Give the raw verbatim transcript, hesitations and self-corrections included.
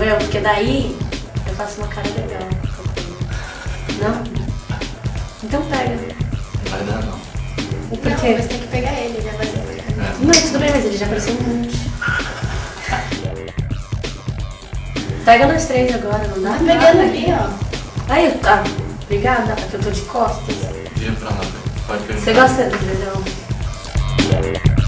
Entendeu? Porque daí eu faço uma cara legal. Não? Então pega. Não vai dar, não. O porquê? Não, você tem que pegar ele, ele vai fazer. É. Não, tudo bem, mas ele já apareceu um monte. Pega nós três agora, não dá? Tá pegando ali, ó. Aí, eu- ah, obrigada, porque eu tô de costas. Vira pra lá, velho. Pode perguntar. Você gosta do verão?